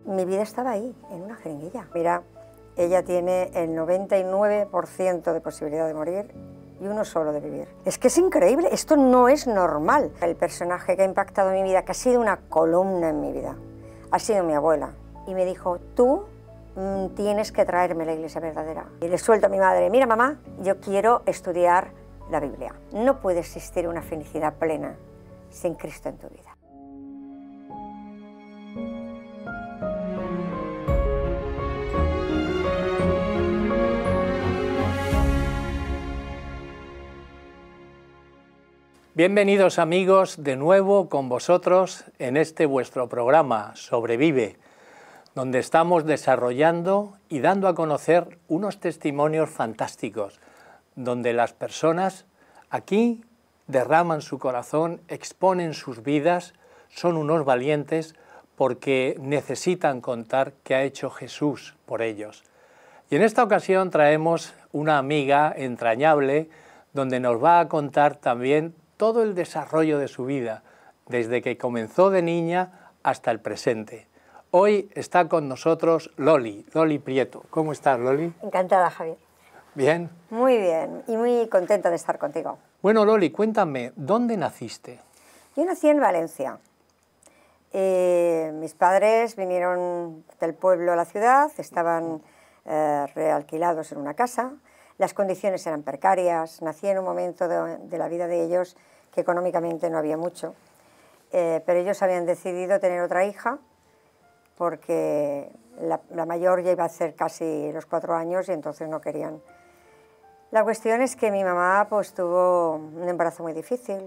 mi vida estaba ahí, en una jeringuilla. Mira, ella tiene el 99% de posibilidad de morir y uno solo de vivir. Es que es increíble, esto no es normal. El personaje que ha impactado mi vida, que ha sido una columna en mi vida, ha sido mi abuela. Y me dijo, tú tienes que traerme la iglesia verdadera. Y le suelto a mi madre, mira mamá, yo quiero estudiar la Biblia. No puede existir una felicidad plena sin Cristo en tu vida. Bienvenidos amigos de nuevo con vosotros en este vuestro programa Sobrevive, donde estamos desarrollando y dando a conocer unos testimonios fantásticos, donde las personas aquí derraman su corazón, exponen sus vidas, son unos valientes porque necesitan contar qué ha hecho Jesús por ellos. Y en esta ocasión traemos una amiga entrañable donde nos va a contar también todo el desarrollo de su vida, desde que comenzó de niña hasta el presente. Hoy está con nosotros Loli Prieto. ¿Cómo estás, Loli? Encantada, Javier. ¿Bien? Muy bien, y muy contenta de estar contigo. Bueno, Loli, cuéntame, ¿dónde naciste? Yo nací en Valencia. Mis padres vinieron del pueblo a la ciudad, estaban realquilados en una casa. Las condiciones eran precarias, nací en un momento de la vida de ellos que económicamente no había mucho, pero ellos habían decidido tener otra hija porque la mayor ya iba a hacer casi los 4 años y entonces no querían. La cuestión es que mi mamá pues, tuvo un embarazo muy difícil,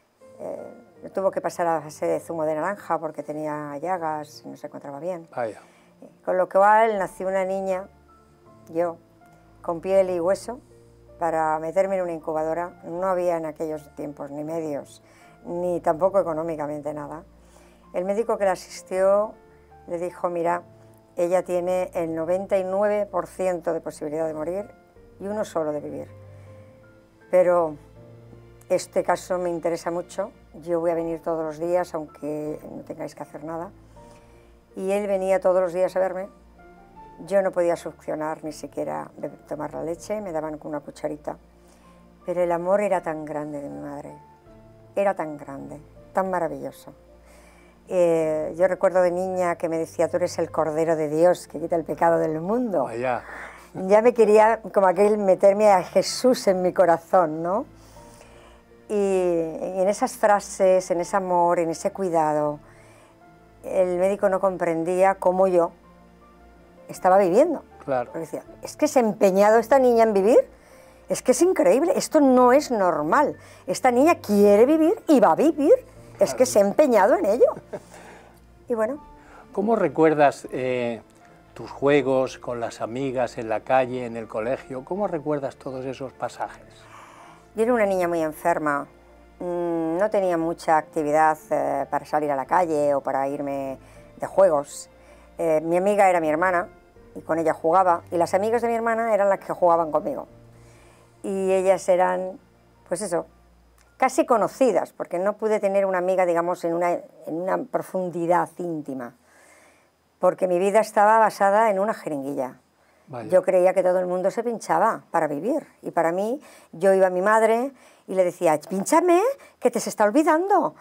tuvo que pasar a base de zumo de naranja porque tenía llagas y no se encontraba bien. Vaya. Con lo cual nació una niña, yo, con piel y hueso, para meterme en una incubadora. No había en aquellos tiempos ni medios, ni tampoco económicamente nada. El médico que la asistió le dijo, mira, ella tiene el 99% de posibilidad de morir y uno solo de vivir. Pero este caso me interesa mucho, yo voy a venir todos los días, aunque no tengáis que hacer nada. Y él venía todos los días a verme. Yo no podía succionar ni siquiera de tomar la leche, me daban con una cucharita. Pero el amor era tan grande de mi madre, era tan grande, tan maravilloso. Yo recuerdo de niña que me decía, tú eres el Cordero de Dios que quita el pecado del mundo. Vaya. Ya me quería, como aquel, meterme a Jesús en mi corazón, ¿no? Y en esas frases, en ese amor, en ese cuidado, el médico no comprendía cómo yo estaba viviendo. Claro. Porque decía, es que se ha empeñado esta niña en vivir, es que es increíble, esto no es normal. Esta niña quiere vivir y va a vivir, es que se ha empeñado en ello. Y bueno. ¿Cómo recuerdas tus juegos con las amigas en la calle, en el colegio? ¿Cómo recuerdas todos esos pasajes? Yo era una niña muy enferma, no tenía mucha actividad para salir a la calle o para irme de juegos. Mi amiga era mi hermana y con ella jugaba, y las amigas de mi hermana eran las que jugaban conmigo. Y ellas eran, pues eso, casi conocidas, porque no pude tener una amiga, digamos, en una profundidad íntima, porque mi vida estaba basada en una jeringuilla. Vaya. Yo creía que todo el mundo se pinchaba para vivir, y para mí, yo iba a mi madre y le decía, pínchame, que te se está olvidando.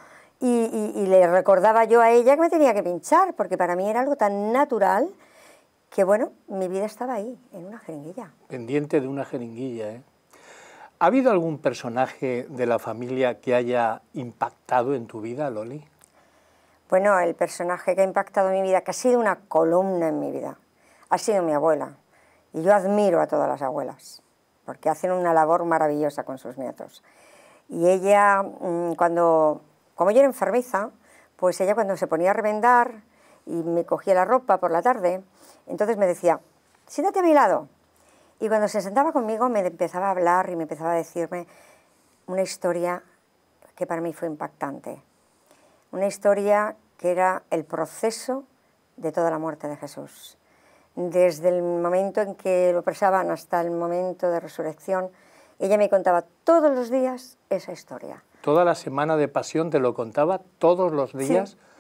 Y le recordaba yo a ella que me tenía que pinchar, porque para mí era algo tan natural que, bueno, mi vida estaba ahí, en una jeringuilla. Pendiente de una jeringuilla, ¿eh? ¿Ha habido algún personaje de la familia que haya impactado en tu vida, Loli? Bueno, el personaje que ha impactado en mi vida, que ha sido una columna en mi vida, ha sido mi abuela. Y yo admiro a todas las abuelas, porque hacen una labor maravillosa con sus nietos. Y ella, como yo era enfermiza, pues ella cuando se ponía a remendar y me cogía la ropa por la tarde, entonces me decía, siéntate a mi lado. Y cuando se sentaba conmigo me empezaba a hablar y me empezaba a decirme una historia que para mí fue impactante. Una historia que era el proceso de toda la muerte de Jesús. Desde el momento en que lo presaban hasta el momento de resurrección, ella me contaba todos los días esa historia. ¿Toda la semana de pasión te lo contaba todos los días? Sí.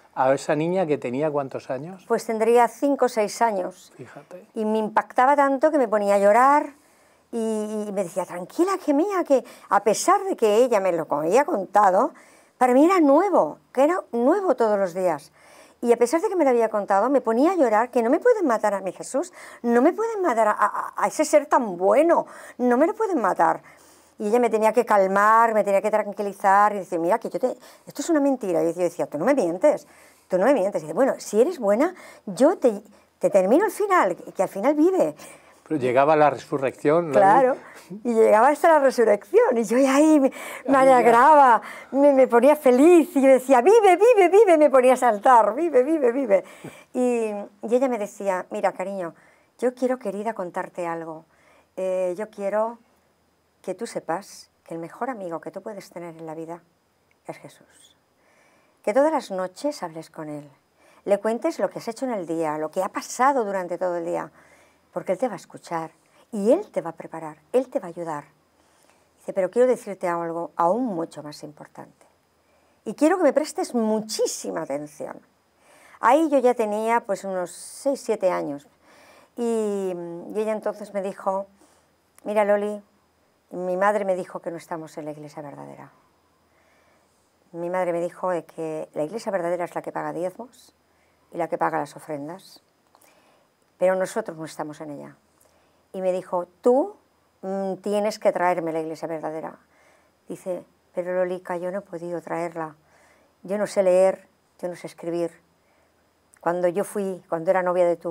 a esa niña que tenía ¿cuántos años? Pues tendría 5 o 6 años. Fíjate. Y me impactaba tanto que me ponía a llorar y me decía, tranquila, que mía, que a pesar de que ella me lo había contado, para mí era nuevo, que era nuevo todos los días. Y a pesar de que me lo había contado, me ponía a llorar, que no me pueden matar a mi Jesús, no me pueden matar a ese ser tan bueno, no me lo pueden matar. Y ella me tenía que calmar, me tenía que tranquilizar y decir, mira, que esto es una mentira. Y yo decía, tú no me mientes, tú no me mientes. Y dice, bueno, si eres buena, yo te termino el final, que al final vive. Pero llegaba la resurrección. Claro, y llegaba hasta la resurrección, y yo ahí me alegraba, me ponía feliz, y yo decía, vive, vive, vive, me ponía a saltar, vive, vive, vive. Y ella me decía, mira, cariño, yo quiero, querida, contarte algo. Yo quiero que tú sepas que el mejor amigo que tú puedes tener en la vida es Jesús. Que todas las noches hables con Él, le cuentes lo que has hecho en el día, lo que ha pasado durante todo el día, porque Él te va a escuchar y Él te va a preparar, Él te va a ayudar. Dice, pero quiero decirte algo aún mucho más importante. Y quiero que me prestes muchísima atención. Ahí yo ya tenía pues unos 6, 7 años. Y ella entonces me dijo, mira, Loli, mi madre me dijo que no estamos en la iglesia verdadera. Mi madre me dijo de que la iglesia verdadera es la que paga diezmos y la que paga las ofrendas, pero nosotros no estamos en ella. Y me dijo, tú tienes que traerme la iglesia verdadera. Dice, pero Lolica, yo no he podido traerla. Yo no sé leer, yo no sé escribir. Cuando era novia de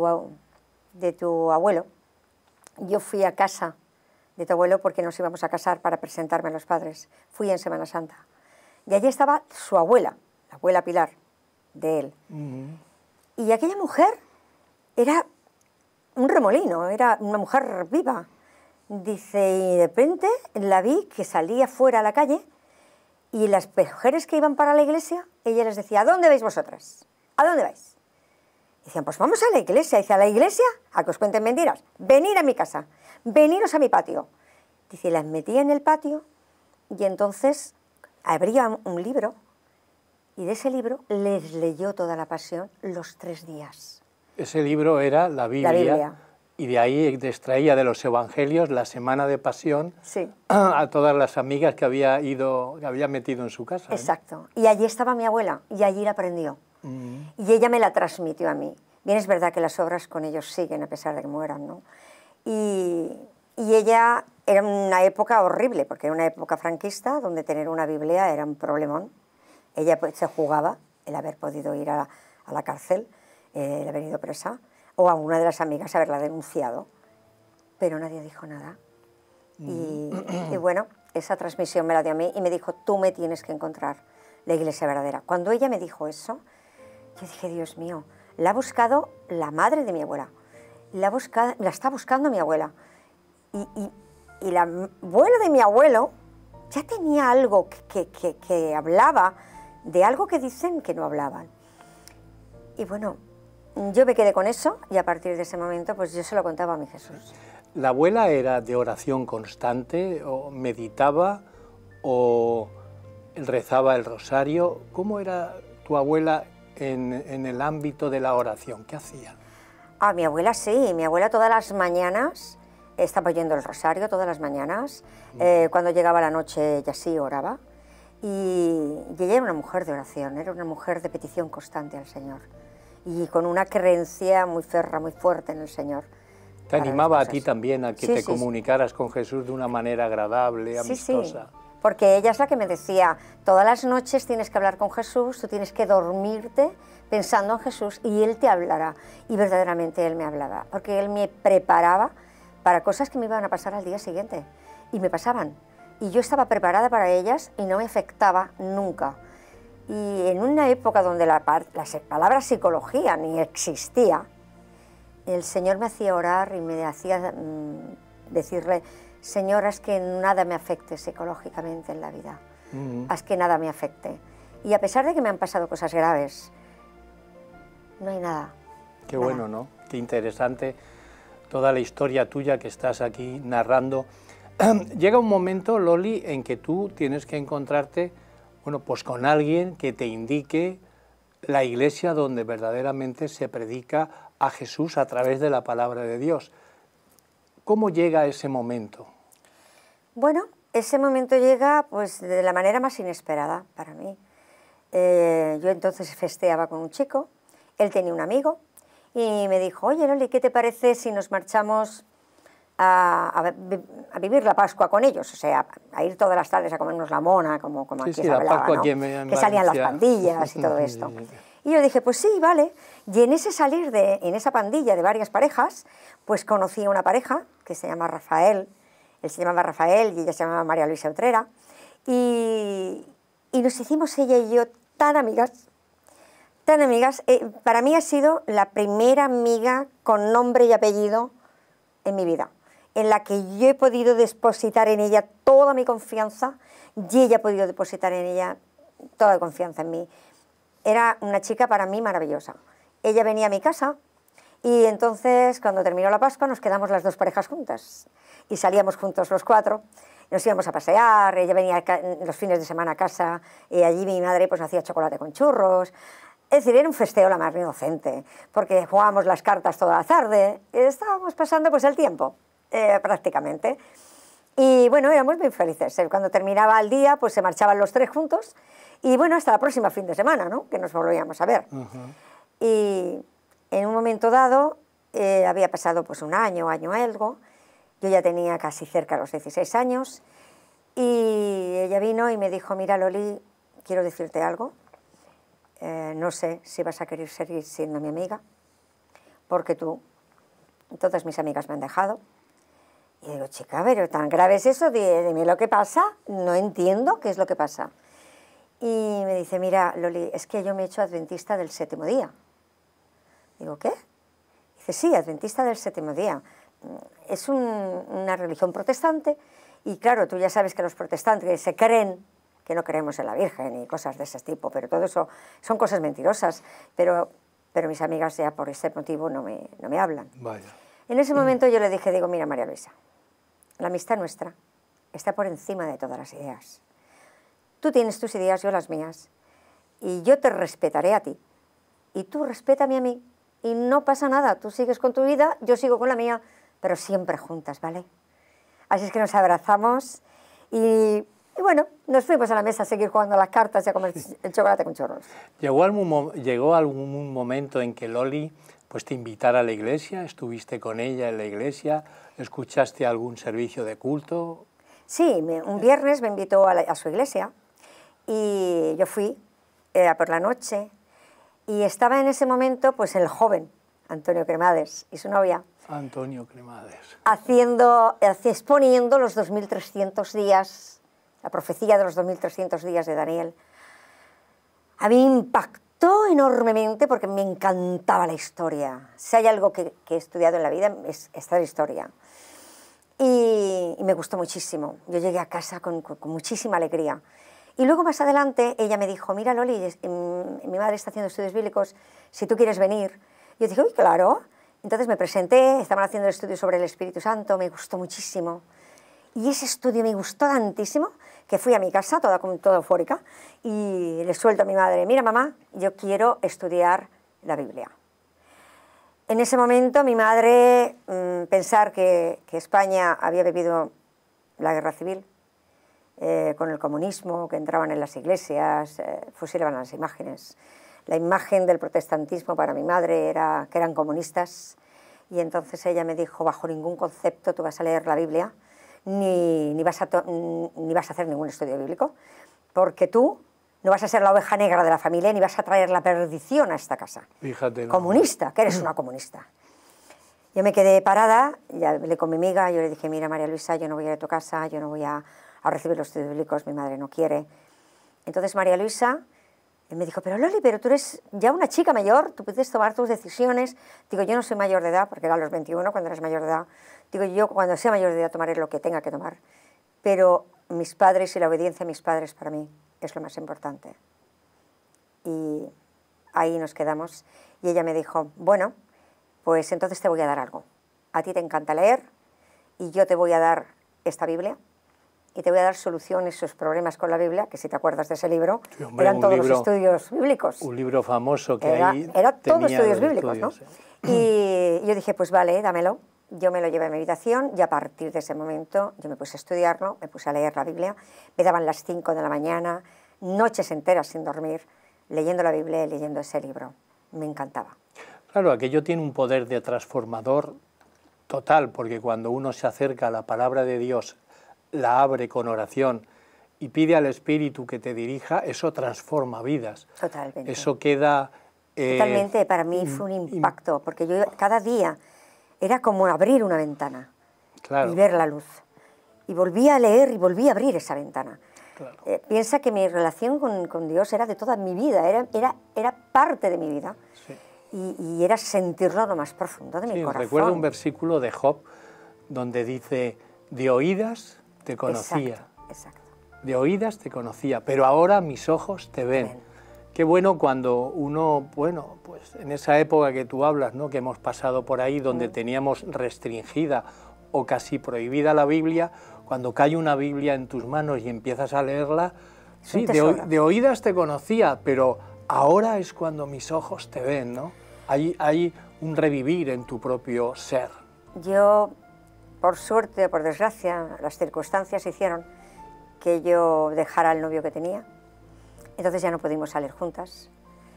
tu abuelo, yo fui a casa de tu abuelo porque nos íbamos a casar para presentarme a los padres. Fui en Semana Santa. Y allí estaba su abuela, la abuela Pilar, de él. Y aquella mujer era un remolino, era una mujer viva. Dice, y de repente la vi que salía fuera a la calle y las mujeres que iban para la iglesia, ella les decía, ¿a dónde vais vosotras? ¿A dónde vais? Decían, pues vamos a la iglesia. Dice, ¿a la iglesia? A que os cuenten mentiras. Venid a mi casa, veniros a mi patio. Dice, las metía en el patio y entonces abría un libro y de ese libro les leyó toda la pasión los 3 días. Ese libro era la Biblia. La Biblia. Y de ahí extraía de los evangelios la semana de pasión, sí, a todas las amigas que había metido en su casa. Exacto. Y allí estaba mi abuela y allí la aprendió. Y ella me la transmitió a mí. Bien, es verdad que las obras con ellos siguen a pesar de que mueran, ¿no? Y ella era una época horrible, porque era una época franquista donde tener una Biblia era un problemón. Ella pues, se jugaba el haber podido ir a la cárcel, el haber ido presa, o a una de las amigas haberla denunciado, pero nadie dijo nada. Y bueno, esa transmisión me la dio a mí y me dijo, tú me tienes que encontrar la iglesia verdadera. Cuando ella me dijo eso, yo dije, Dios mío, la ha buscado la madre de mi abuela, la está buscando mi abuela. Y la abuela de mi abuelo ya tenía algo que hablaba de algo que dicen que no hablaban. Y bueno, yo me quedé con eso y a partir de ese momento pues yo se lo contaba a mi Jesús. ¿La abuela era de oración constante o meditaba o rezaba el rosario? ¿Cómo era tu abuela en el ámbito de la oración? ¿Qué hacía? Ah, mi abuela sí, mi abuela todas las mañanas estaba oyendo el rosario, todas las mañanas. Cuando llegaba la noche ella sí oraba. Y ella era una mujer de oración, era una mujer de petición constante al Señor. Y con una creencia muy férrea, muy fuerte en el Señor. ¿Te animaba a ti también a que te comunicaras con Jesús de una manera agradable, amistosa? Sí, porque ella es la que me decía, todas las noches tienes que hablar con Jesús, tú tienes que dormirte pensando en Jesús y Él te hablará. Y verdaderamente Él me hablaba, porque Él me preparaba para cosas que me iban a pasar al día siguiente. Y me pasaban. Y yo estaba preparada para ellas y no me afectaba nunca. Y en una época donde la palabra psicología ni existía, el Señor me hacía orar y me hacía decirle, Señor, haz que nada me afecte psicológicamente en la vida, haz que nada me afecte. Y a pesar de que me han pasado cosas graves, no hay nada. Qué bueno, ¿no? Qué interesante toda la historia tuya que estás aquí narrando. Llega un momento, Loli, en que tú tienes que encontrarte, bueno, pues con alguien que te indique la iglesia donde verdaderamente se predica a Jesús a través de la palabra de Dios. ¿Cómo llega ese momento? Bueno, ese momento llega pues de la manera más inesperada para mí. Yo entonces festeaba con un chico, él tenía un amigo y me dijo, oye Loli, ¿qué te parece si nos marchamos a vivir la Pascua con ellos? O sea, a ir todas las tardes a comernos la mona, como Sí, aquí sí, se la hablaba, Pascua ¿no? aquí en Que salían las Valencia. pandillas y todo esto. Y yo dije, pues sí, vale. Y en ese salir en esa pandilla de varias parejas, pues conocí a una pareja que se llama Rafael. Él se llamaba Rafael y ella se llamaba María Luisa Utrera. Y nos hicimos ella y yo tan amigas, tan amigas. Para mí ha sido la primera amiga con nombre y apellido en mi vida, en la que yo he podido depositar en ella toda mi confianza y ella ha podido depositar en ella toda la confianza en mí. Era una chica para mí maravillosa. Ella venía a mi casa y entonces cuando terminó la Pascua nos quedamos las dos parejas juntas y salíamos juntos los cuatro, nos íbamos a pasear, ella venía los fines de semana a casa y allí mi madre pues hacía chocolate con churros. Es decir, era un festeo la más inocente, porque jugábamos las cartas toda la tarde y estábamos pasando pues el tiempo, prácticamente. Y bueno, éramos muy felices. Cuando terminaba el día, pues se marchaban los tres juntos y bueno, hasta la próxima fin de semana, ¿no? Que nos volvíamos a ver. Y en un momento dado, había pasado pues un año algo, yo ya tenía casi cerca de los 16 años y ella vino y me dijo, mira Loli, quiero decirte algo. No sé si vas a querer seguir siendo mi amiga, porque todas mis amigas me han dejado. Y digo, chica, pero tan grave es eso, dime lo que pasa, no entiendo qué es lo que pasa. Y me dice, mira, Loli, es que yo me he hecho adventista del séptimo día. Digo, ¿qué? Dice, sí, adventista del séptimo día. Es una religión protestante y claro, tú ya sabes que los protestantes se creen que no creemos en la Virgen y cosas de ese tipo, pero todo eso son cosas mentirosas, pero mis amigas ya por ese motivo no me hablan. Vaya. En ese momento yo le dije, digo, mira María Luisa, la amistad nuestra está por encima de todas las ideas. Tú tienes tus ideas, yo las mías, y yo te respetaré a ti, y tú respétame a mí, y no pasa nada, tú sigues con tu vida, yo sigo con la mía, pero siempre juntas, ¿vale? Así es que nos abrazamos y bueno, nos fuimos a la mesa a seguir jugando a las cartas y a comer el chocolate con churros. ¿Llegó algún momento en que Loli pues, te invitara a la iglesia? ¿Estuviste con ella en la iglesia? ¿Escuchaste algún servicio de culto? Sí, un viernes me invitó a su iglesia y yo fui, era por la noche, y estaba en ese momento pues el joven Antonio Cremades y su novia. Antonio Cremades. Exponiendo los 2300 días, la profecía de los 2300 días de Daniel. A mí me impactó enormemente porque me encantaba la historia. Si hay algo que he estudiado en la vida es esta historia. Y me gustó muchísimo. Yo llegué a casa con muchísima alegría. Y luego más adelante ella me dijo, mira Loli, mi madre está haciendo estudios bíblicos, si tú quieres venir. Yo dije, uy, claro. Entonces me presenté, estaban haciendo el estudio sobre el Espíritu Santo, me gustó muchísimo. Y ese estudio me gustó tantísimo que fui a mi casa toda eufórica y le suelto a mi madre, mira mamá, yo quiero estudiar la Biblia. En ese momento mi madre, pensar que España había vivido la guerra civil, con el comunismo, que entraban en las iglesias, fusilaban las imágenes. La imagen del protestantismo para mi madre era que eran comunistas y entonces ella me dijo, bajo ningún concepto tú vas a leer la Biblia ni vas a hacer ningún estudio bíblico porque tú no vas a ser la oveja negra de la familia ni vas a traer la perdición a esta casa. Fíjate, ¿no? Comunista, que eres una comunista. Yo me quedé parada, ya hablé con mi amiga, yo le dije, mira María Luisa, yo no voy a ir a tu casa, yo no voy a recibir los estudios bíblicos, mi madre no quiere. Entonces María Luisa me dijo, pero Loli, pero tú eres ya una chica mayor, tú puedes tomar tus decisiones. Digo, yo no soy mayor de edad, porque era a los 21 cuando eras mayor de edad. Digo, yo cuando sea mayor de edad tomaré lo que tenga que tomar. Pero mis padres y la obediencia a mis padres para mí es lo más importante. Y ahí nos quedamos. Y ella me dijo, bueno, pues entonces te voy a dar algo. A ti te encanta leer y yo te voy a dar esta Biblia y te voy a dar soluciones a esos problemas con la Biblia, que si te acuerdas de ese libro, Sí, hombre, eran todos los estudios bíblicos. Un libro famoso que ahí Era todo tenía estudios los bíblicos, estudios, ¿no? Y yo dije, pues vale, dámelo. Yo me lo llevé a mi habitación y a partir de ese momento yo me puse a estudiarlo, me puse a leer la Biblia. Me daban las 5 de la mañana, noches enteras sin dormir, leyendo la Biblia y leyendo ese libro. Me encantaba. Claro, aquello tiene un poder de transformador total, porque cuando uno se acerca a la palabra de Dios, la abre con oración y pide al Espíritu que te dirija, eso transforma vidas. Totalmente. Eso queda... Totalmente, para mí fue un impacto, porque yo cada día era como abrir una ventana, claro, y ver la luz. Y volví a leer y volví a abrir esa ventana. Claro. Piensa que mi relación con Dios era de toda mi vida, era parte de mi vida. Sí. Y era sentirlo lo más profundo de mi corazón. Recuerdo un versículo de Job donde dice, de oídas te conocía, exacto. De oídas te conocía, pero ahora mis ojos te ven. Qué bueno cuando uno, bueno, pues en esa época que tú hablas, ¿no?, que hemos pasado por ahí, donde teníamos restringida o casi prohibida la Biblia, cuando cae una Biblia en tus manos y empiezas a leerla, sí, de oídas te conocía, pero ahora es cuando mis ojos te ven, ¿no? Hay un revivir en tu propio ser. Yo, por suerte o por desgracia, las circunstancias hicieron que yo dejara al novio que tenía. Entonces ya no pudimos salir juntas.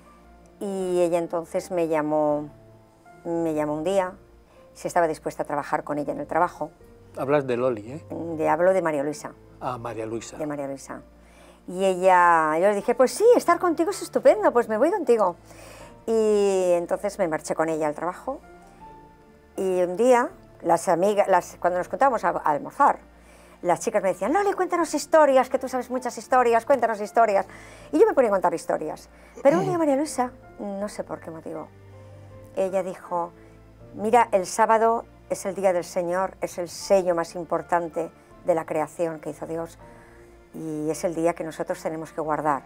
Y ella entonces me llamó un día, si estaba dispuesta a trabajar con ella en el trabajo. Hablas de Loli, ¿eh? Hablo de María Luisa. Ah, María Luisa. De María Luisa. Y ella, yo le dije, pues sí, estar contigo es estupendo, pues me voy contigo. Y entonces me marché con ella al trabajo. Y un día, las amigas, cuando nos juntábamos a almorzar, las chicas me decían, Loli, cuéntanos historias, que tú sabes muchas historias, cuéntanos historias. Y yo me ponía a contar historias. Pero un día María Luisa, no sé por qué motivo, ella dijo, mira, el sábado es el día del Señor, es el sello más importante de la creación que hizo Dios y es el día que nosotros tenemos que guardar.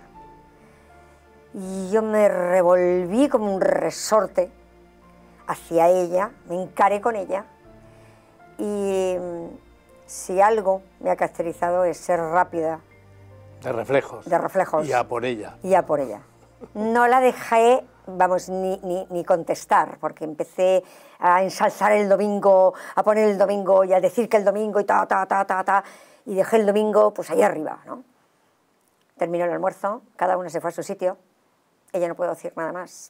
Y yo me revolví como un resorte hacia ella, me encaré con ella y si algo me ha caracterizado es ser rápida. De reflejos. De reflejos. Y a por ella. Y a por ella. No la dejé, vamos, ni contestar, porque empecé a ensalzar el domingo, a poner el domingo y a decir que el domingo y y dejé el domingo pues ahí arriba, ¿no? Terminó el almuerzo, cada uno se fue a su sitio, ella no pudo decir nada más.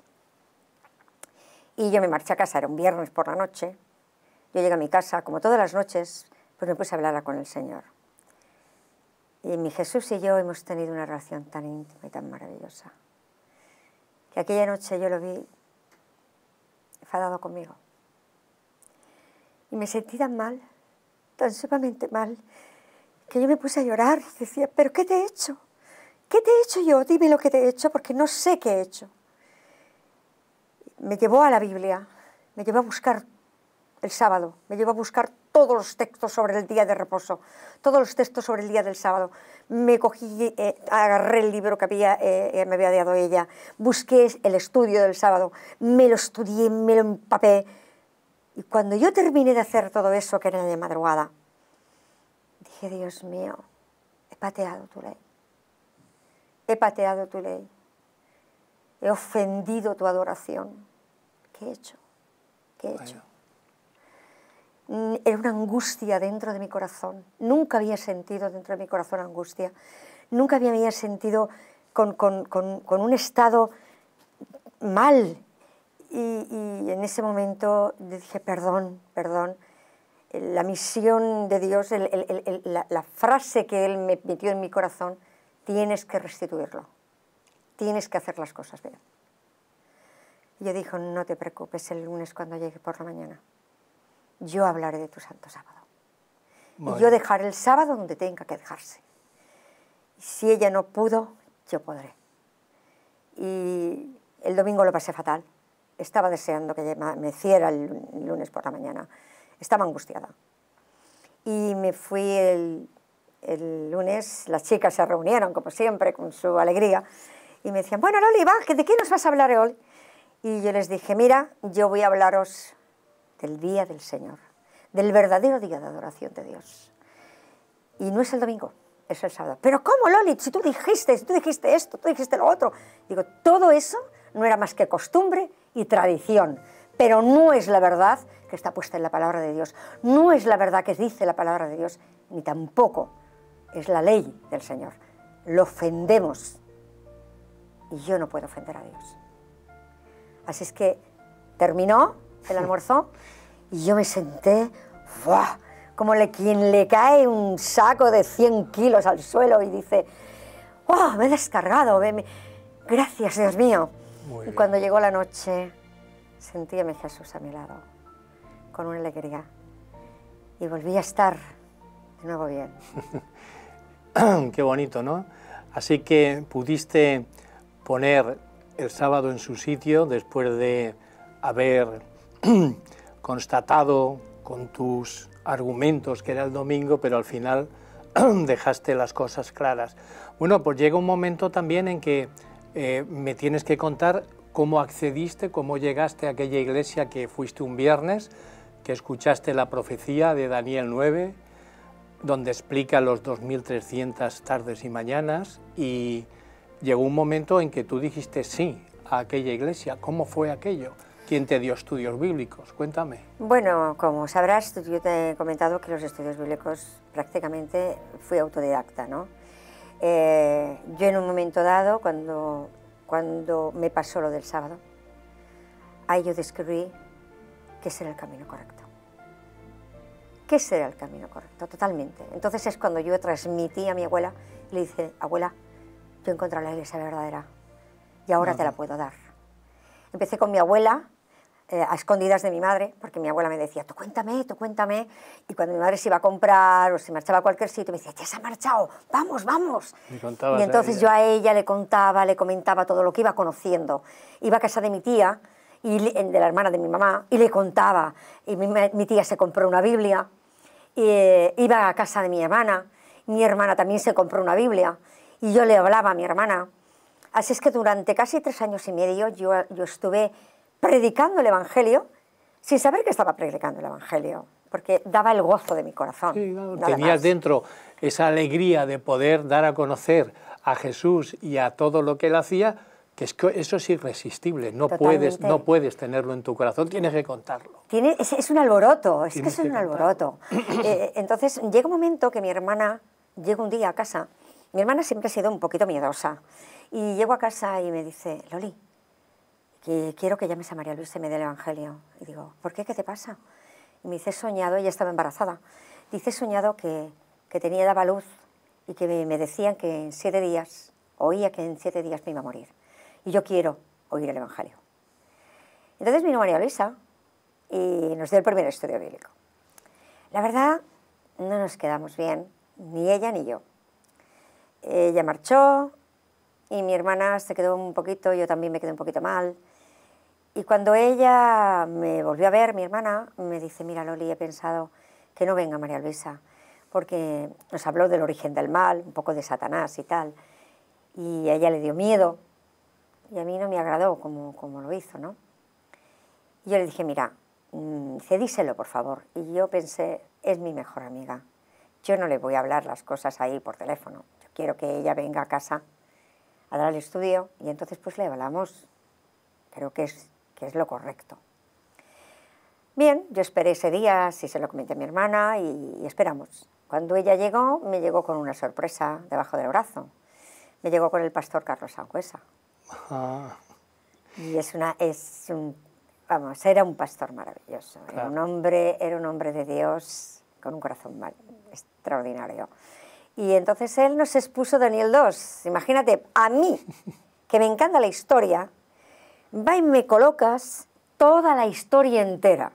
Y yo me marché a casa, era un viernes por la noche, yo llegué a mi casa, como todas las noches, pues me puse a hablar con el Señor. Y mi Jesús y yo hemos tenido una relación tan íntima y tan maravillosa, que aquella noche yo lo vi enfadado conmigo. Y me sentí tan mal, tan sumamente mal, que yo me puse a llorar y decía, ¿pero qué te he hecho? ¿Qué te he hecho yo? Dime lo que te he hecho, porque no sé qué he hecho. Me llevó a la Biblia, me llevó a buscar el sábado, me llevó a buscar todos los textos sobre el día de reposo, todos los textos sobre el día del sábado. Me cogí, agarré el libro que me había dado ella, busqué el estudio del sábado, me lo estudié, me lo empapé. Y cuando yo terminé de hacer todo eso, que era de madrugada, dije, Dios mío, he pateado tu ley. He pateado tu ley. He ofendido tu adoración. ¿Qué he hecho? ¿Qué he hecho? Era una angustia dentro de mi corazón. Nunca había sentido dentro de mi corazón angustia. Nunca había sentido con un estado mal. Y en ese momento dije, perdón, perdón. La misión de Dios, la frase que Él me metió en mi corazón, tienes que restituirlo. Tienes que hacer las cosas bien. Y yo dije, no te preocupes, el lunes cuando llegue por la mañana, yo hablaré de tu santo sábado. Bueno. Y yo dejaré el sábado donde tenga que dejarse. Y si ella no pudo, yo podré. Y el domingo lo pasé fatal. Estaba deseando que me hiciera el lunes por la mañana. Estaba angustiada. Y me fui el lunes, las chicas se reunieron, como siempre, con su alegría, y me decían, bueno, Loli, va, ¿de qué nos vas a hablar hoy? Y yo les dije, mira, yo voy a hablaros del día del Señor, del verdadero día de adoración de Dios. y no es el domingo, es el sábado. Pero ¿cómo, Loli? Si tú dijiste esto, tú dijiste lo otro. Digo, todo eso no era más que costumbre y tradición, pero no es la verdad que está puesta en la palabra de Dios, no es la verdad que dice la palabra de Dios, ni tampoco es la ley del Señor. Lo ofendemos y yo no puedo ofender a Dios. Así es que terminó el almuerzo y yo me senté, ¡buah!, como quien le cae un saco de 100 kilos al suelo y dice, ¡oh, me he descargado! Gracias, Dios mío. Y cuando llegó la noche, sentí a mi Jesús a mi lado, con una alegría, y volví a estar de nuevo bien. Qué bonito, ¿no? Así que pudiste poner el sábado en su sitio después de haber constatado con tus argumentos que era el domingo, pero al final dejaste las cosas claras. Bueno, pues llega un momento también en que me tienes que contar cómo accediste, cómo llegaste a aquella iglesia que fuiste un viernes, que escuchaste la profecía de Daniel 9, donde explica los 2300 tardes y mañanas, y llegó un momento en que tú dijiste sí a aquella iglesia. ¿Cómo fue aquello? ¿Quién te dio estudios bíblicos? Cuéntame. Bueno, como sabrás, yo te he comentado que los estudios bíblicos prácticamente fui autodidacta, ¿no? Yo en un momento dado, cuando me pasó lo del sábado, ahí yo descubrí que ese era el camino correcto. Que ese era el camino correcto, totalmente. Entonces es cuando yo transmití a mi abuela y le dije, abuela, yo he encontrado la iglesia verdadera y ahora te la puedo dar. Empecé con mi abuela, a escondidas de mi madre, porque mi abuela me decía, tú cuéntame, y cuando mi madre se iba a comprar o se marchaba a cualquier sitio, me decía, ya se ha marchado, vamos, vamos. Y entonces yo a ella le contaba, le comentaba todo lo que iba conociendo. Iba a casa de mi tía, de la hermana de mi mamá, y le contaba, y mi tía se compró una Biblia, iba a casa de mi hermana también se compró una Biblia, y yo le hablaba a mi hermana. Así es que durante casi 3 años y medio yo estuve predicando el Evangelio sin saber que estaba predicando el Evangelio, porque daba el gozo de mi corazón. Sí, claro, tenías dentro esa alegría de poder dar a conocer a Jesús y a todo lo que él hacía, que eso es irresistible, no puedes tenerlo en tu corazón, tienes que contarlo. Es un alboroto, es que es un alboroto. Entonces llega un momento que mi hermana llega un día a casa. Mi hermana siempre ha sido un poquito miedosa, y llego a casa y me dice, Loli, que quiero que llames a María Luisa y me dé el Evangelio. Y digo, ¿por qué? ¿Qué te pasa? Y me dice, he soñado, ella estaba embarazada, dice, he soñado que daba luz y que me decían que en 7 días, oía que en 7 días me iba a morir. Y yo quiero oír el Evangelio. Entonces vino María Luisa y nos dio el primer estudio bíblico. La verdad, no nos quedamos bien, ni ella ni yo. Ella marchó y mi hermana se quedó un poquito, yo también me quedé un poquito mal. Y cuando ella me volvió a ver, mi hermana, me dice, mira, Loli, he pensado que no venga María Luisa, porque nos habló del origen del mal, un poco de Satanás y tal, y a ella le dio miedo, y a mí no me agradó como lo hizo, ¿no? Y yo le dije, mira, díselo, por favor. Y yo pensé, es mi mejor amiga, yo no le voy a hablar las cosas ahí por teléfono, yo quiero que ella venga a casa a dar el estudio, y entonces pues le hablamos, creo que es lo correcto. Bien, yo esperé ese día, sí se lo comenté a mi hermana, y esperamos. Cuando ella llegó, me llegó con una sorpresa debajo del brazo. Me llegó con el pastor Carlos Sangüesa. Y era un pastor maravilloso, claro. Era un hombre de Dios con un corazón extraordinario. Y entonces él nos expuso Daniel 2. Imagínate, a mí, que me encanta la historia, va y me colocas toda la historia entera.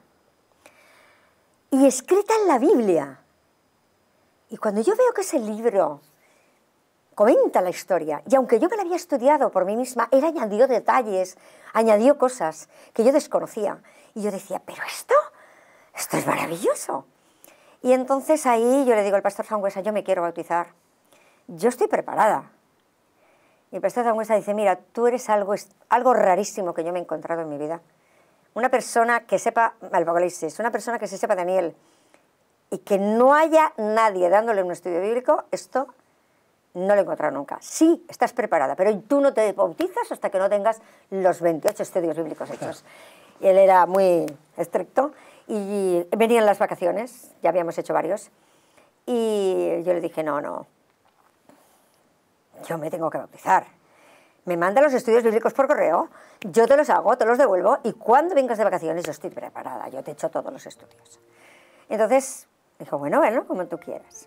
Y escrita en la Biblia. Y cuando yo veo que ese libro comenta la historia, y aunque yo me la había estudiado por mí misma, él añadió detalles, añadió cosas que yo desconocía. Y yo decía, pero esto es maravilloso. Y entonces ahí yo le digo al pastor Sangüesa, yo me quiero bautizar, yo estoy preparada. Y el pastor Sangüesa dice, mira, tú eres algo rarísimo que yo me he encontrado en mi vida. Una persona que sepa Apocalipsis, una persona que se sepa Daniel, y que no haya nadie dándole un estudio bíblico, esto no lo he encontrado nunca. Sí, estás preparada, pero tú no te bautizas hasta que no tengas los 28 estudios bíblicos hechos. Y él era muy estricto y venían las vacaciones, ya habíamos hecho varios, y yo le dije, no, yo me tengo que bautizar. Me manda los estudios bíblicos por correo, yo te los hago, te los devuelvo, y cuando vengas de vacaciones yo estoy preparada, yo te echo todos los estudios. Entonces dijo, bueno, como tú quieras.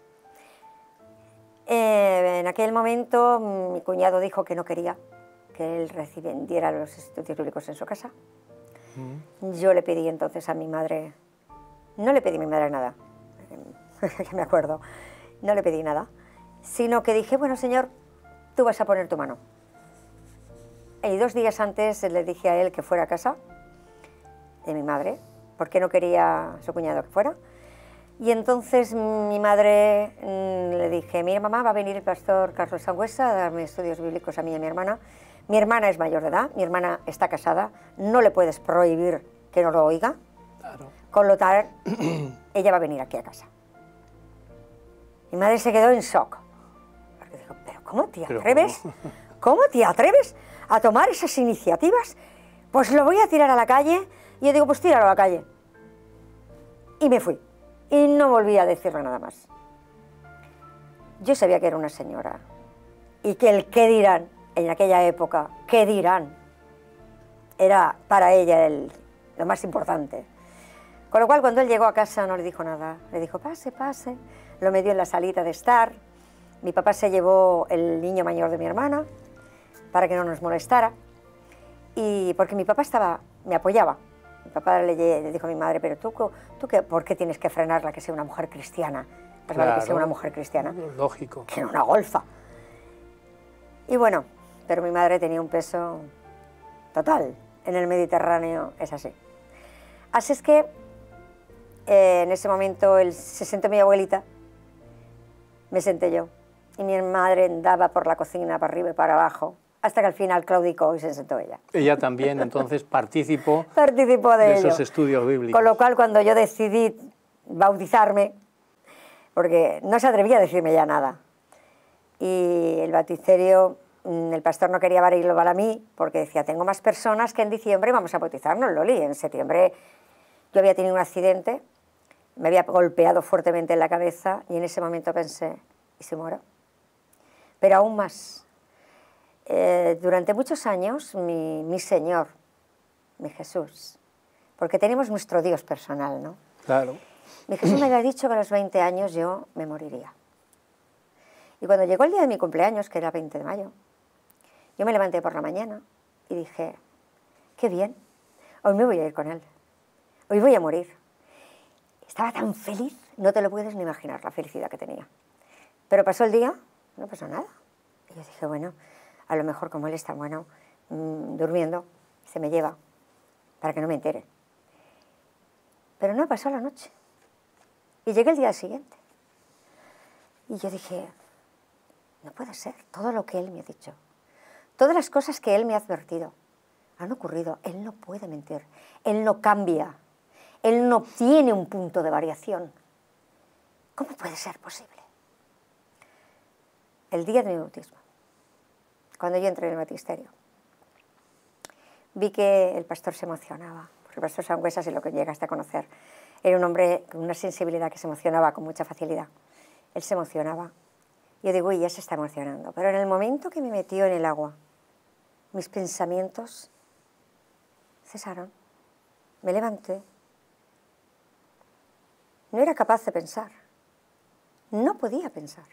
En aquel momento mi cuñado dijo que no quería que él recibiera los estudios bíblicos en su casa. Yo le pedí entonces a mi madre, no le pedí a mi madre nada, que me acuerdo, no le pedí nada, sino que dije, bueno, Señor, tú vas a poner tu mano. Y 2 días antes le dije a él que fuera a casa de mi madre, porque no quería su cuñado que fuera. Y entonces mi madre le dije, mira mamá, va a venir el pastor Carlos Sangüesa a darme estudios bíblicos a mí y a mi hermana. Mi hermana es mayor de edad, mi hermana está casada, no le puedes prohibir que no lo oiga. Claro. Con lo tal, ella va a venir aquí a casa. Mi madre se quedó en shock. Porque dijo, pero ¿cómo te atreves? ¿Cómo te atreves a tomar esas iniciativas? Pues lo voy a tirar a la calle. Y yo digo, pues tíralo a la calle. Y me fui. Y no volví a decirle nada más. Yo sabía que era una señora. Y que el qué dirán, en aquella época, qué dirán, era para ella lo más importante. Con lo cual, cuando él llegó a casa no le dijo nada. Le dijo, pase, pase. Lo metió en la salita de estar. Mi papá se llevó el niño mayor de mi hermana para que no nos molestara. Y porque mi papá me apoyaba. Mi papá le dijo a mi madre, pero tú ¿por qué tienes que frenarla que sea una mujer cristiana? Pues claro, vale que sea una mujer cristiana. Lógico. Que era una golfa. Y bueno, pero mi madre tenía un peso total. En el Mediterráneo es así. Así es que en ese momento se sentó mi abuelita, me senté yo. Y mi madre andaba por la cocina, para arriba y para abajo, hasta que al final claudicó y se sentó ella. Ella también, entonces, participó de esos estudios bíblicos. Con lo cual, cuando yo decidí bautizarme, porque no se atrevía a decirme ya nada, y el bauticerio, el pastor no quería abrirlo para mí, porque decía, tengo más personas que en diciembre vamos a bautizarnos, Loli. En septiembre yo había tenido un accidente, me había golpeado fuertemente en la cabeza, y en ese momento pensé, ¿y si muero? Pero aún más. Durante muchos años, mi Señor, mi Jesús, porque tenemos nuestro Dios personal, ¿no? Claro. Mi Jesús me había dicho que a los 20 años yo me moriría. Y cuando llegó el día de mi cumpleaños, que era el 20 de mayo, yo me levanté por la mañana y dije, qué bien, hoy me voy a ir con Él, hoy voy a morir. Estaba tan feliz, no te lo puedes ni imaginar la felicidad que tenía. Pero pasó el día, no pasó nada. Y yo dije, bueno, a lo mejor como él está bueno, durmiendo, se me lleva para que no me entere. Pero no pasó la noche. Y llegué el día siguiente. Y yo dije, no puede ser, todo lo que él me ha dicho, todas las cosas que él me ha advertido, han ocurrido. Él no puede mentir, él no cambia, él no tiene un punto de variación. ¿Cómo puede ser posible? El día de mi bautismo, cuando yo entré en el baptisterio, vi que el pastor se emocionaba, porque el pastor Sangüesa, si lo que llegaste a conocer, era un hombre con una sensibilidad que se emocionaba con mucha facilidad. Él se emocionaba. Yo digo, uy, ya se está emocionando. Pero en el momento que me metió en el agua, mis pensamientos cesaron. Me levanté. No era capaz de pensar. No podía pensar.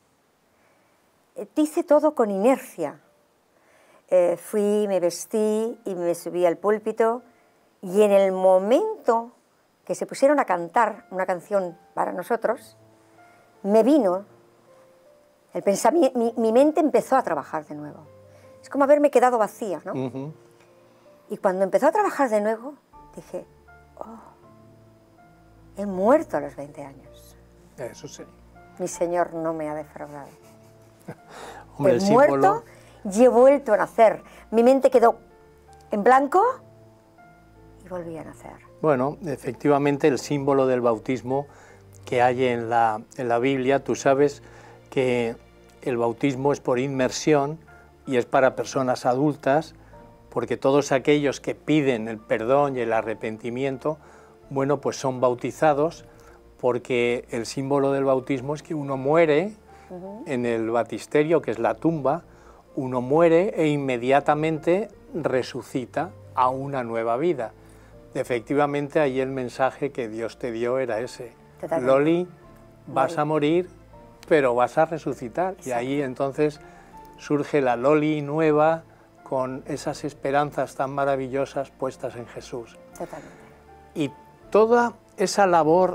Hice todo con inercia. Fui, me vestí y me subí al púlpito, y en el momento que se pusieron a cantar una canción para nosotros, me vino el pensamiento, mi mente empezó a trabajar de nuevo. Es como haberme quedado vacía, ¿no? Y cuando empezó a trabajar de nuevo, dije, oh, he muerto a los 20 años. Eso sí. Mi Señor no me ha defraudado. Hombre, he muerto y he vuelto a nacer. Mi mente quedó en blanco y volví a nacer. Bueno, efectivamente el símbolo del bautismo que hay en la Biblia. Tú sabes que el bautismo es por inmersión y es para personas adultas, porque todos aquellos que piden el perdón y el arrepentimiento, bueno, pues son bautizados, porque el símbolo del bautismo es que uno muere en el baptisterio, que es la tumba, uno muere e inmediatamente resucita a una nueva vida. Efectivamente, ahí el mensaje que Dios te dio era ese. Totalmente. Loli, vas a morir, pero vas a resucitar. Exacto. Y ahí entonces surge la Loli nueva, con esas esperanzas tan maravillosas puestas en Jesús. Totalmente. Y toda esa labor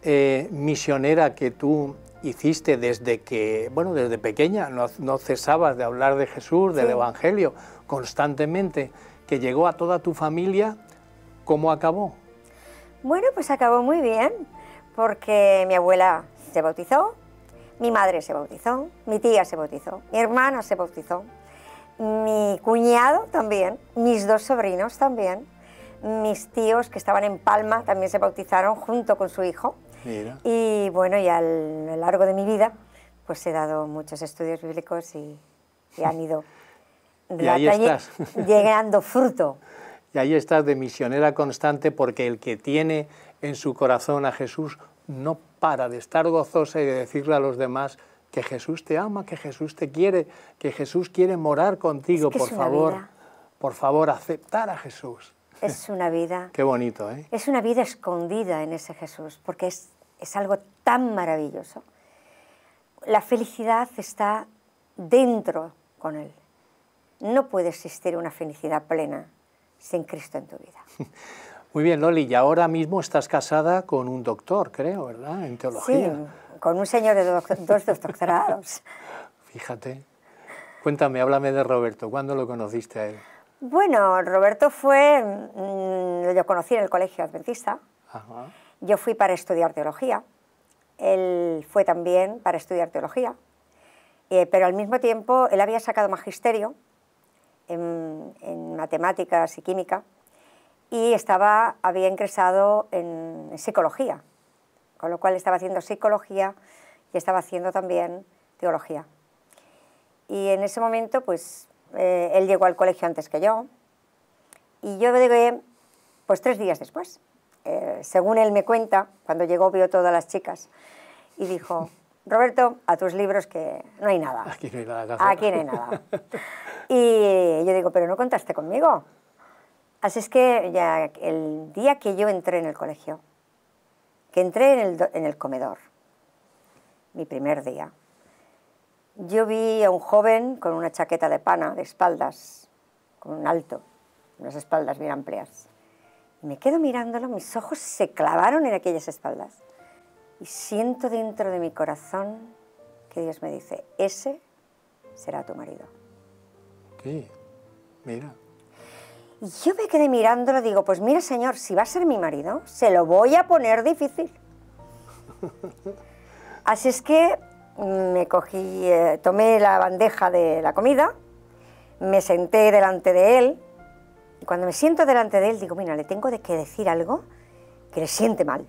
misionera que tú hiciste desde pequeña, no cesabas de hablar de Jesús, del Evangelio, constantemente, que llegó a toda tu familia, ¿cómo acabó? Bueno, pues acabó muy bien, porque mi abuela se bautizó, mi madre se bautizó, mi tía se bautizó, mi hermana se bautizó, mi cuñado también, mis 2 sobrinos también, mis tíos que estaban en Palma también se bautizaron junto con su hijo. Mira. Y bueno, y a lo largo de mi vida pues he dado muchos estudios bíblicos y han ido y ahí estás. llegando fruto. Y ahí estás de misionera constante, porque el que tiene en su corazón a Jesús no para de estar gozosa y de decirle a los demás que Jesús te ama, que Jesús te quiere, que Jesús quiere morar contigo. Es que por favor, aceptar a Jesús. Es una vida... Qué bonito, ¿eh? Es una vida escondida en ese Jesús, porque es algo tan maravilloso. La felicidad está dentro con Él. No puede existir una felicidad plena sin Cristo en tu vida. Muy bien, Loli, y ahora mismo estás casada con un doctor, creo, ¿verdad?, en teología. Sí, con un señor de 2 doctorados. Fíjate. Cuéntame, háblame de Roberto. ¿Cuándo lo conociste a él? Bueno, Roberto lo conocí en el colegio adventista. Ajá. Yo fui para estudiar teología. Él fue también para estudiar teología. Pero al mismo tiempo, él había sacado magisterio en matemáticas y química y había ingresado en psicología, con lo cual estaba haciendo psicología y estaba haciendo también teología. Y en ese momento, pues, él llegó al colegio antes que yo y yo llegué, pues, 3 días después. Según él me cuenta, cuando llegó vio todas las chicas y dijo: Roberto, a tus libros que no hay nada. Aquí no hay nada. Aquí no hay nada. Y yo digo, pero no contaste conmigo. Así es que ya el día que yo entré en el colegio, que entré en el comedor, mi primer día, yo vi a un joven con una chaqueta de pana, de espaldas, con un alto, unas espaldas bien amplias. Y me quedo mirándolo, mis ojos se clavaron en aquellas espaldas. Y siento dentro de mi corazón que Dios me dice: ese será tu marido. Sí, mira. Y yo me quedé mirándolo, digo, pues mira, Señor, si va a ser mi marido, se lo voy a poner difícil. Así es que me cogí, tomé la bandeja de la comida, me senté delante de él, y cuando me siento delante de él, digo, mira, le tengo que decir algo que le siente mal.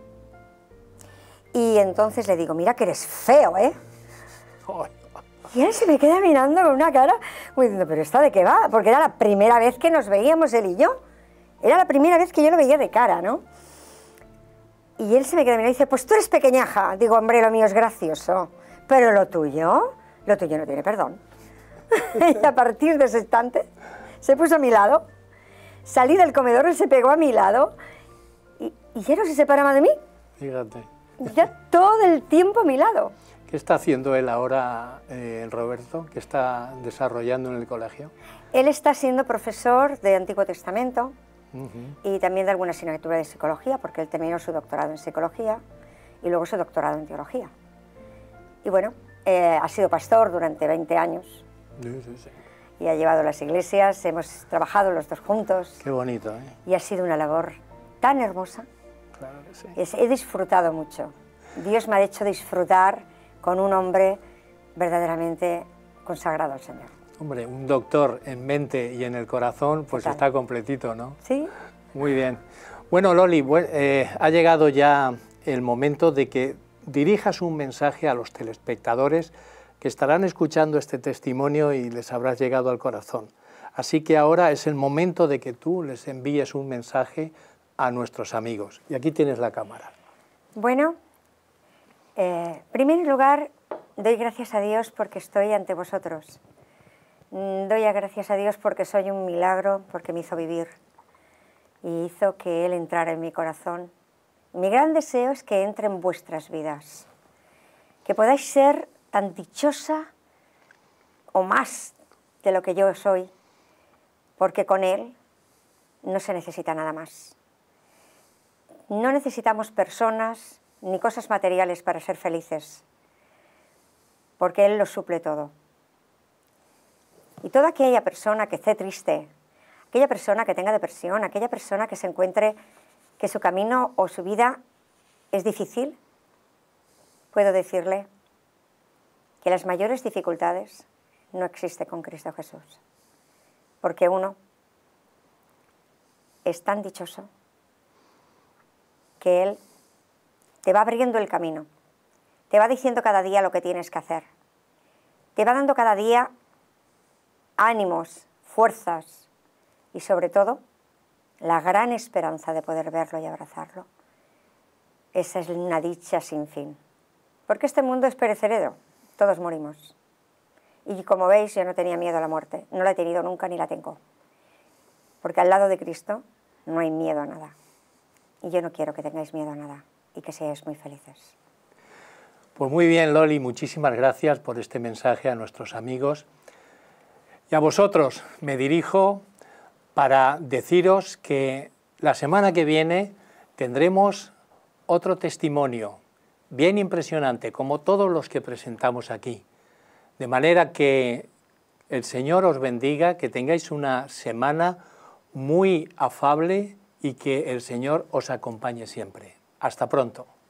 Y entonces le digo, mira que eres feo, ¿eh? Y él se me queda mirando con una cara, como diciendo, ¿pero esta de qué va? Porque era la primera vez que nos veíamos él y yo. Era la primera vez que yo lo veía de cara, ¿no? Y él se me queda mirando y dice, pues tú eres pequeñaja. Digo, hombre, lo mío es gracioso, pero lo tuyo no tiene perdón. Y a partir de ese instante se puso a mi lado, salí del comedor, él se pegó a mi lado y ya no se separaba de mí. Fíjate. Ya todo el tiempo a mi lado. ¿Qué está haciendo él ahora, Roberto? ¿Qué está desarrollando en el colegio? Él está siendo profesor de Antiguo Testamento y también de alguna asignatura de psicología, porque él terminó su doctorado en psicología y luego su doctorado en teología. Y bueno, ha sido pastor durante 20 años. Sí. Y ha llevado las iglesias, hemos trabajado los dos juntos. Qué bonito, ¿eh? Y ha sido una labor tan hermosa. Claro que sí. He disfrutado mucho. Dios me ha hecho disfrutar con un hombre verdaderamente consagrado al Señor. Hombre, un doctor en mente y en el corazón, pues está completito, ¿no? Sí. Muy bien. Bueno, Loli, ha llegado ya el momento de que dirijas un mensaje a los telespectadores que estarán escuchando este testimonio y les habrás llegado al corazón. Así que ahora es el momento de que tú les envíes un mensaje a nuestros amigos. Y aquí tienes la cámara. Bueno, en primer lugar, doy gracias a Dios porque estoy ante vosotros. Doy gracias a Dios porque soy un milagro, porque me hizo vivir y hizo que Él entrara en mi corazón. Mi gran deseo es que entre en vuestras vidas, que podáis ser tan dichosa o más de lo que yo soy, porque con Él no se necesita nada más. No necesitamos personas ni cosas materiales para ser felices, porque Él lo suple todo. Y toda aquella persona que esté triste, aquella persona que tenga depresión, aquella persona que se encuentre que su camino o su vida es difícil, puedo decirle que las mayores dificultades no existen con Cristo Jesús, porque uno es tan dichoso que Él te va abriendo el camino, te va diciendo cada día lo que tienes que hacer, te va dando cada día ánimos, fuerzas y sobre todo la gran esperanza de poder verlo y abrazarlo. Esa es una dicha sin fin, porque este mundo es perecedero, todos morimos. Y como veis, yo no tenía miedo a la muerte, no la he tenido nunca ni la tengo, porque al lado de Cristo no hay miedo a nada. Y yo no quiero que tengáis miedo a nada y que seáis muy felices. Pues muy bien, Loli, muchísimas gracias por este mensaje a nuestros amigos. Y a vosotros me dirijo para deciros que la semana que viene tendremos otro testimonio bien impresionante, como todos los que presentamos aquí. De manera que el Señor os bendiga, que tengáis una semana muy afable y que el Señor os acompañe siempre. Hasta pronto.